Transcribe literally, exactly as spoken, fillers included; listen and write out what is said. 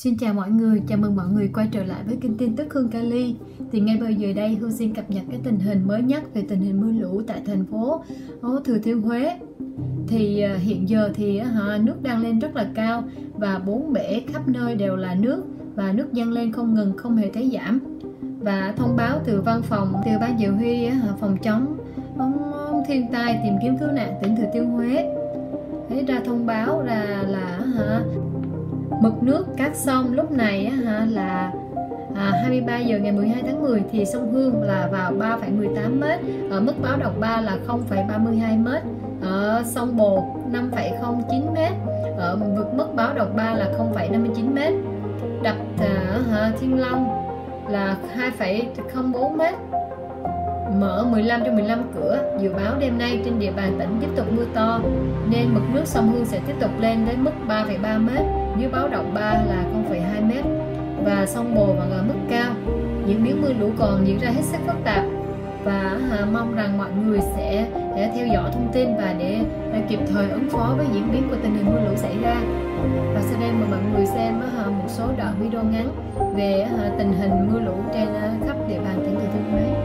Xin chào mọi người, chào mừng mọi người quay trở lại với kênh tin tức Hương Cali. Thì ngay bây giờ đây Hương xin cập nhật cái tình hình mới nhất về tình hình mưa lũ tại thành phố Thừa Thiên Huế. Thì uh, hiện giờ thì uh, nước đang lên rất là cao và bốn bể khắp nơi đều là nước và nước dâng lên không ngừng, không hề thấy giảm. Và thông báo từ văn phòng từ ban chỉ huy uh, phòng chống ông thiên tai tìm kiếm cứu nạn tỉnh Thừa Thiên Huế thấy ra thông báo là là uh, mực nước các sông lúc này á, là à, hai mươi ba giờ ngày mười hai tháng mười thì sông Hương là vào ba phẩy mười tám mét, ở mức báo động ba là không phẩy ba mươi hai mét, ở sông Bồ năm phẩy không chín mét, ở vực mức báo động ba là không phẩy năm mươi chín mét, đập à, Thiên Long là hai phẩy không bốn mét, mở mười lăm trên mười lăm cửa. Dự báo đêm nay trên địa bàn tỉnh tiếp tục mưa to nên mực nước sông Hương sẽ tiếp tục lên đến mức ba phẩy ba mét, dưới báo động ba là không phẩy hai mét, và sông Bồ vẫn ở mức cao. Diễn biến mưa lũ còn diễn ra hết sức phức tạp và à, mong rằng mọi người sẽ để theo dõi thông tin và để, để kịp thời ứng phó với diễn biến của tình hình mưa lũ xảy ra. Và sau đây mời mọi người xem à, một số đoạn video ngắn về à, tình hình mưa lũ trên à, khắp địa bàn tỉnh Thừa Thiên Huế.